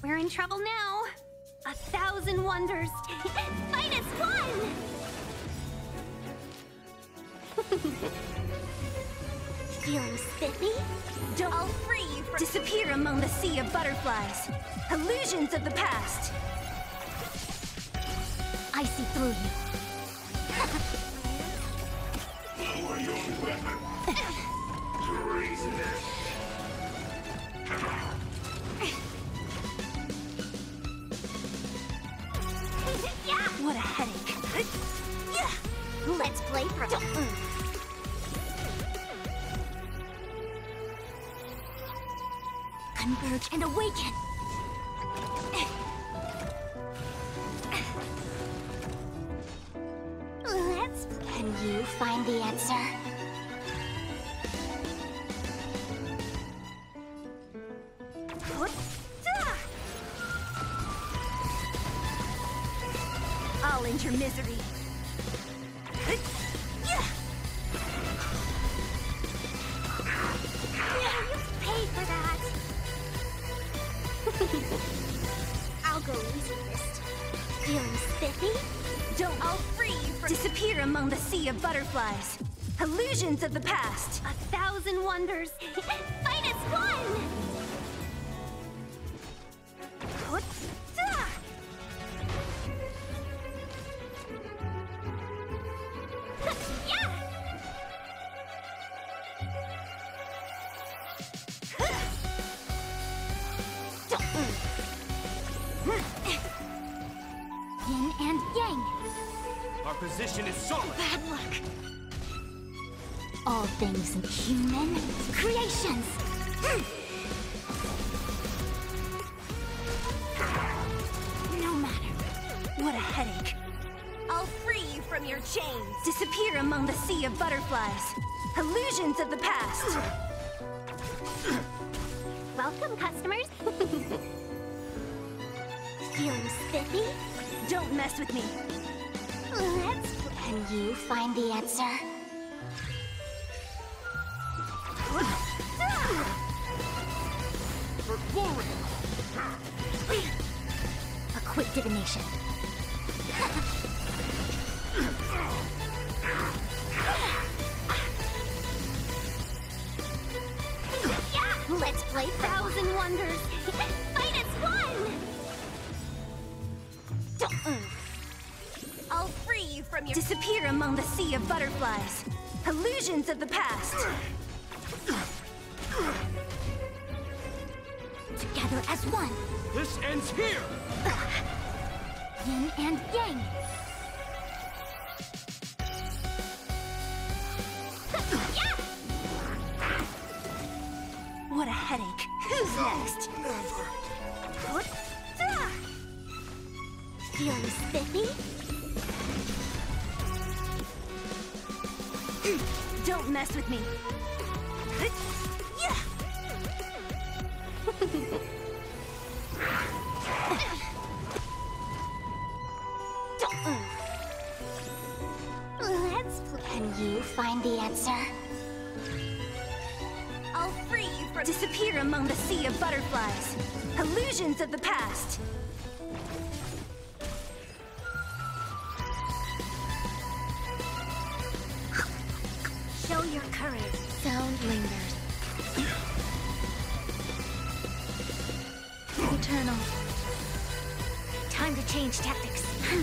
We're in trouble now. 1,000 wonders. Fight as one! Feeling spiffy? Don't all free from disappear among the sea of butterflies. Illusions of the past. I see through you. Lower your weapon. Treasonous. What a headache. Let's play for Converge and awaken. Can you find the answer? I'll end your misery. You paid for that. I'll go easy this time. Feeling spiffy? Don't all free from disappear among the sea of butterflies. Illusions of the past. 1,000 wonders. Fight as one! Yin and yang. Our position is solid. Bad luck. All things human creations. No matter. What a headache. I'll free you from your chains. Disappear among the sea of butterflies. Illusions of the past. Welcome, customers. Feeling spiffy? Don't mess with me. Can you find the answer? For glory! A quick divination. Let's play 1,000 wonders. Fight as one! I'll free you from your disappear among the sea of butterflies. Illusions of the past. Together as one. This ends here! Yin and yang. What a headache. Who's next? Never. Feeling spiffy? Don't mess with me. Can you find the answer? I'll free you from disappear among the sea of butterflies. Illusions of the past. Show your courage. Sound lingers. Eternal. Time to change tactics.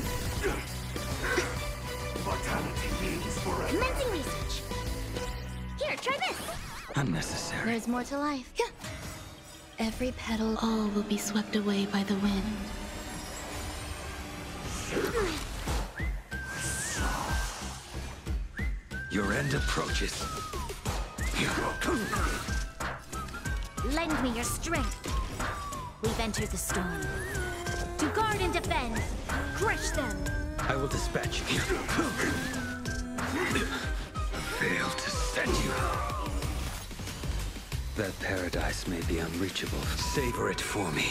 Mortality means forever. Commencing research. Here, try this. Unnecessary. There's more to life. Every petal, all will be swept away by the wind. Your end approaches. Lend me your strength. We've entered the storm. To guard and defend. Crush them. I will dispatch you. Fail to send you. That paradise may be unreachable. Savor it for me.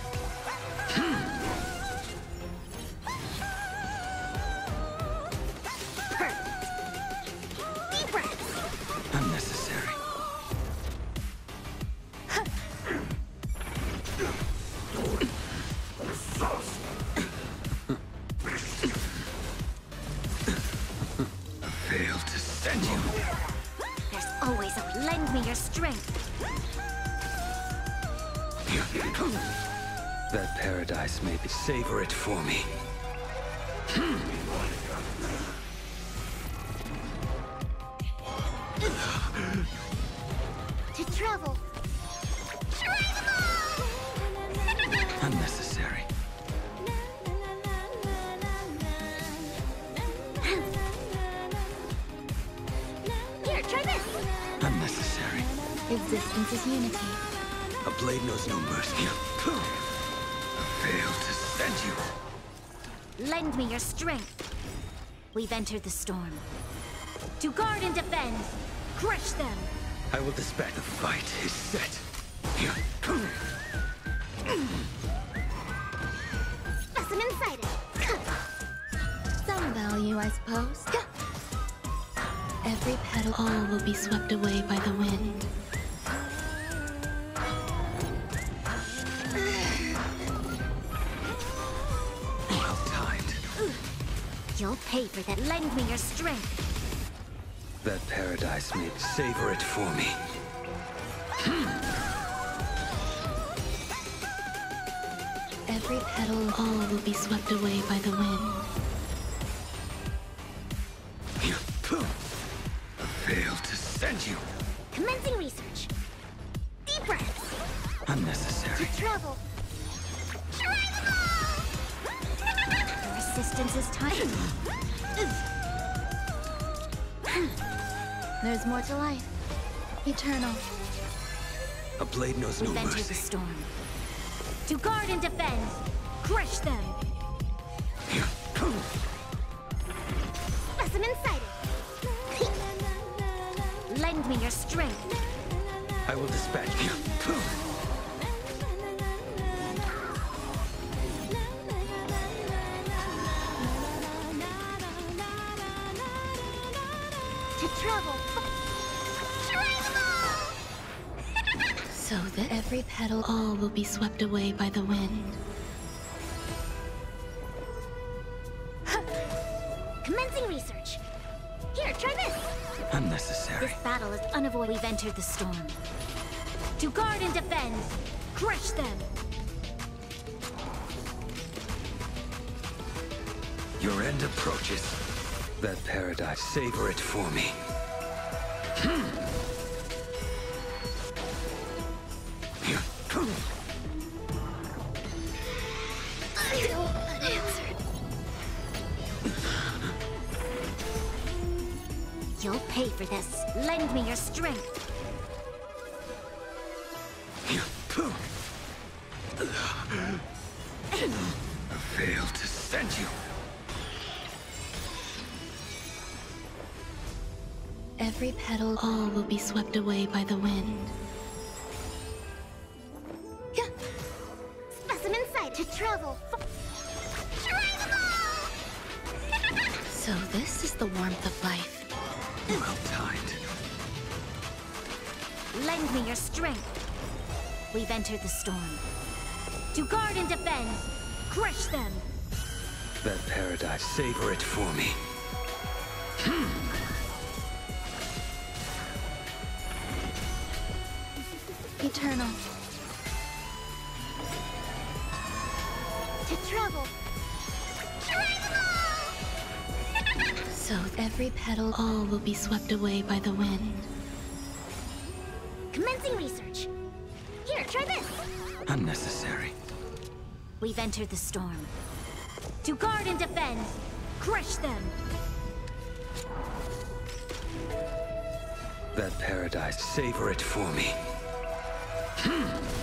Deep breaths. Unnecessary. That paradise may be. Savor it for me. To travel. Try them all! Unnecessary. Here, try this! Unnecessary. Existence is unity. A blade knows no mercy. I fail to send you. Lend me your strength. We've entered the storm. To guard and defend. Crush them. I will dispatch. The fight is set. Specimen sighted. Some value, I suppose. Every petal, all will be swept away by the wind. Well timed. You'll pay for that. Lend me your strength. That paradise may savor it for me. Every petal, all will be swept away by the wind. I fail to send you. Commencing research. Deep breaths. Unnecessary. To travel. Try them all! The resistance is time. There's more to life. Eternal. A blade knows no We've entered the mercy. storm. To guard and defend. Crush them. Specimen sighted. Lend me your strength. I will dispatch you. To travel. Try them all! So that every petal, all will be swept away by the wind. Commencing research. Here, try this. Unnecessary. This battle is unavoidable. We've entered the storm. To guard and defend. Crush them. Your end approaches. That paradise, savor it for me. Still unanswered. You'll pay for this. Lend me your strength. I fail to send you. Every petal, all will be swept away by the wind. Specimen sight to travel. Try them all! So this is the warmth of life. Well timed. Lend me your strength. We've entered the storm. To guard and defend. Crush them. That paradise, savor it for me. Eternal. To travel. Try them all! So every petal, all will be swept away by the wind. Commencing research. Here, try this. Unnecessary. We've entered the storm. To guard and defend. Crush them. That paradise, savor it for me.